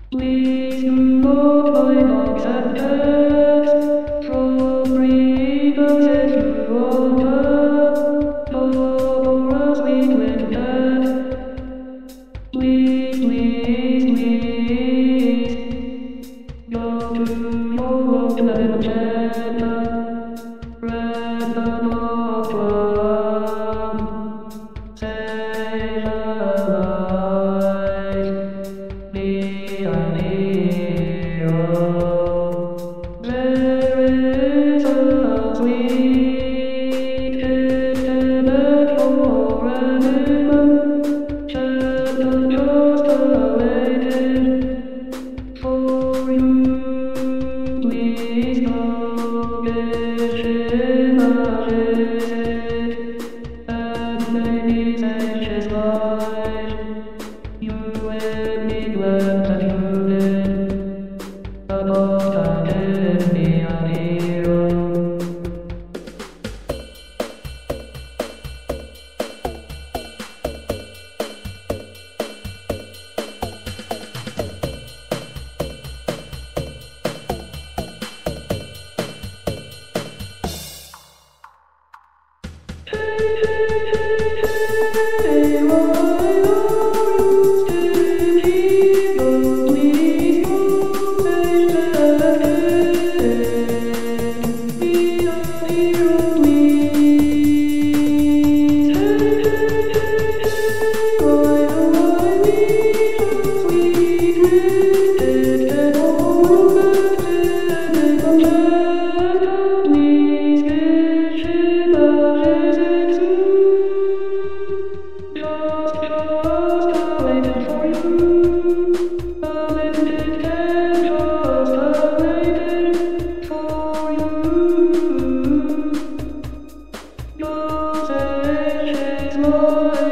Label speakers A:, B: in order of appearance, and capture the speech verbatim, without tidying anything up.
A: Please do not buy dogs and cats from breeders if you want for a sweet little cat. Please, please, please, go to your local shelter, rent a dog from, save a life, be a hero. There is a sweet kitten at your animal shelter just awaiting for you. Please go give him a visit and maybe save his life. You will be glad that you did. A dog can be a hero. Your